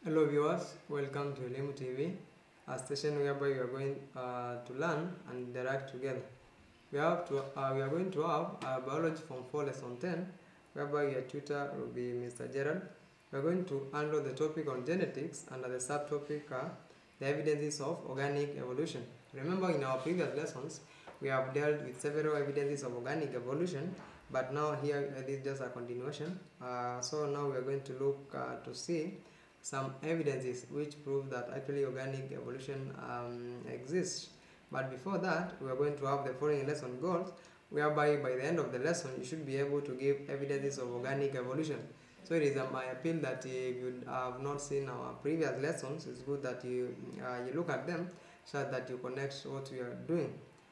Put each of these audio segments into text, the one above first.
Hello viewers, welcome to Elimu TV, a station whereby we are going to learn and interact together. We are going to have biology from 4 lesson 10, whereby your tutor will be Mr. Gerald. We are going to handle the topic on genetics under the subtopic the evidences of organic evolution. Remember, in our previous lessons we have dealt with several evidences of organic evolution, but now here this is just a continuation. So now we are going to look to see some evidences which prove that actually organic evolution exists. But before that, we are going to have the following lesson goals, whereby by the end of the lesson you should be able to give evidences of organic evolution. So it is my appeal that if you have not seen our previous lessons, it's good that you look at them so that you connect what we are doing.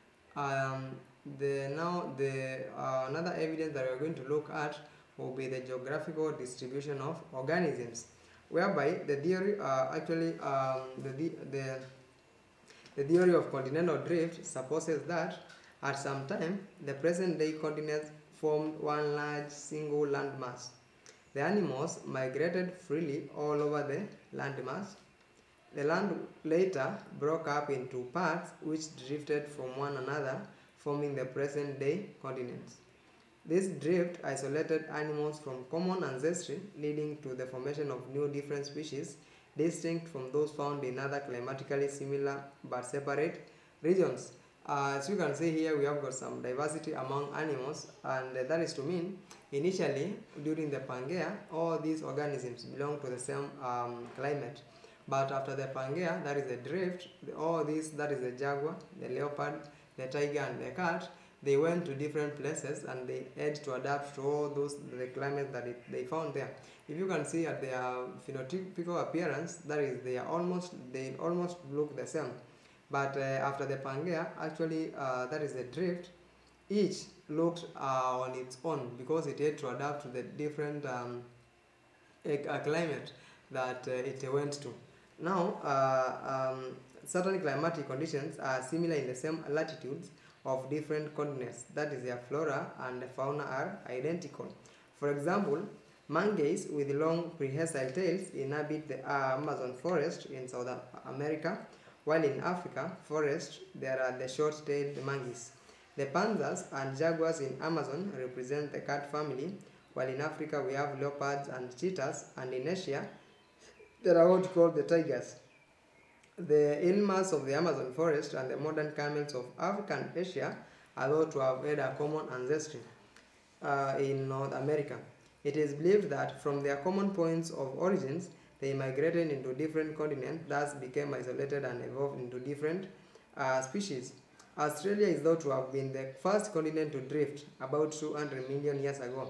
Another evidence that we are going to look at will be the geographical distribution of organisms, whereby the theory the theory of continental drift supposes that at some time the present day continents formed one large single landmass. The animals migrated freely all over the landmass. The land later broke up into parts which drifted from one another, forming the present day continents. This drift isolated animals from common ancestry, leading to the formation of new different species, distinct from those found in other climatically similar but separate regions. As you can see here, we have got some diversity among animals, and that is to mean initially during the Pangea, all these organisms belong to the same climate. But after the Pangea, that is the drift, all these, that is the jaguar, the leopard, the tiger, and the cat, they went to different places and they had to adapt to all the climate that they found there. If you can see at their phenotypical appearance, that is they almost look the same. But after the Pangea, actually that is the drift, each looked on its own because it had to adapt to the different climate that it went to. Now, certain climatic conditions are similar in the same latitudes of different continents, that is, their flora and fauna are identical. For example, monkeys with long prehensile tails inhabit the Amazon forest in South America, while in Africa forest there are the short-tailed monkeys. The panthers and jaguars in Amazon represent the cat family, while in Africa we have leopards and cheetahs, and in Asia there are what called the tigers. The llamas of the Amazon forest and the modern camels of African Asia are thought to have had a common ancestry in North America. It is believed that from their common points of origins, they migrated into different continents, thus became isolated and evolved into different species. Australia is thought to have been the first continent to drift about 200 million years ago.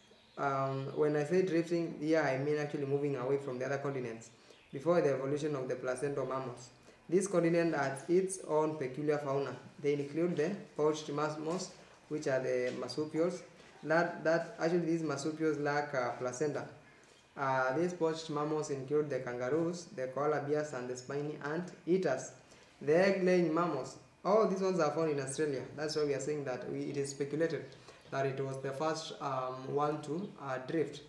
When I say drifting here, I mean actually moving away from the other continents before the evolution of the placental mammals. This continent has its own peculiar fauna. They include the pouched mammals, which are the marsupials. Actually these marsupials lack placenta. These pouched mammals include the kangaroos, the koala bears, and the spiny ant eaters. The egg-laying mammals. All these ones are found in Australia. That's why we are saying that it is speculated that it was the first one to drift.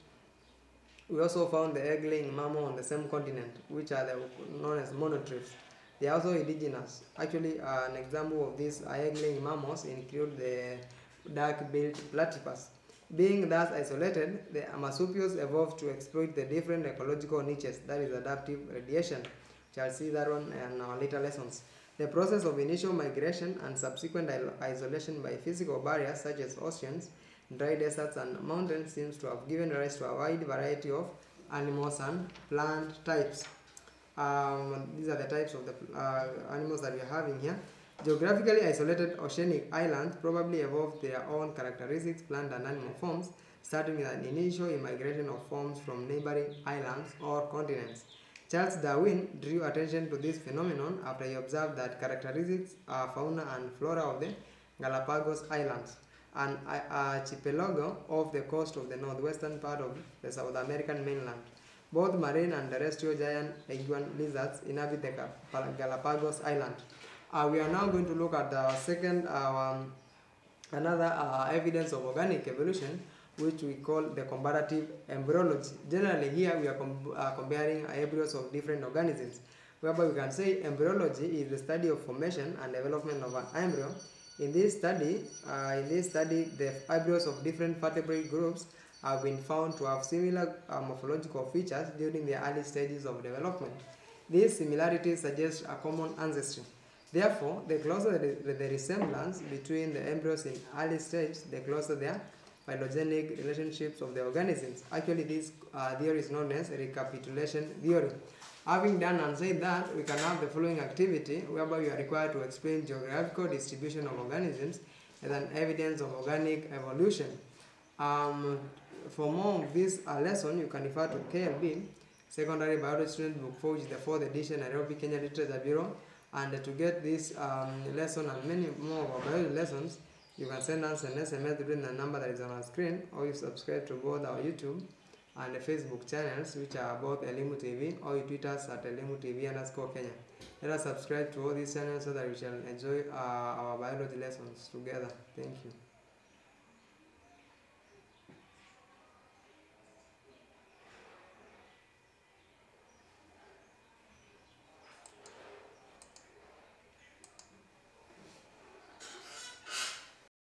We also found the egg-laying mammal on the same continent, which are known as monotremes. They are also indigenous. Actually, an example of these egg-laying mammals include the dark-billed platypus. Being thus isolated, the marsupials evolved to exploit the different ecological niches, that is adaptive radiation. We shall see that one in our later lessons. The process of initial migration and subsequent isolation by physical barriers such as oceans, dry deserts, and mountains seems to have given rise to a wide variety of animals and plant types. These are the types of the animals that we are having here. Geographically isolated oceanic islands probably evolved their own characteristics, plant and animal forms, starting with an initial immigration of forms from neighboring islands or continents. Charles Darwin drew attention to this phenomenon after he observed that characteristics are fauna and flora of the Galapagos Islands, an archipelago off the coast of the northwestern part of the South American mainland. Both marine and terrestrial giant iguana lizards inhabit the Galapagos Island. We are now going to look at the second, another evidence of organic evolution, which we call the comparative embryology. Generally here we are comparing embryos of different organisms, whereby we can say embryology is the study of formation and development of an embryo. In this study, the embryos of different vertebrate groups have been found to have similar morphological features during the early stages of development. These similarities suggest a common ancestry. Therefore, the closer the resemblance between the embryos in early stage, the closer their phylogenetic relationships of the organisms. Actually, this theory is known as recapitulation theory. Having done and said that, we can have the following activity whereby we are required to explain geographical distribution of organisms as an evidence of organic evolution. For more of this lesson, you can refer to KLB, Secondary Biology Student Book 4, which is the 4th edition, Nairobi, Kenya Literature Bureau. And to get this lesson and many more of our biology lessons, you can send us an SMS between the number that is on our screen, or you subscribe to both our YouTube and the Facebook channels, which are both Elimu TV, or you tweet us at Elimu TV_Kenya. Let us subscribe to all these channels so that we shall enjoy our biology lessons together. Thank you.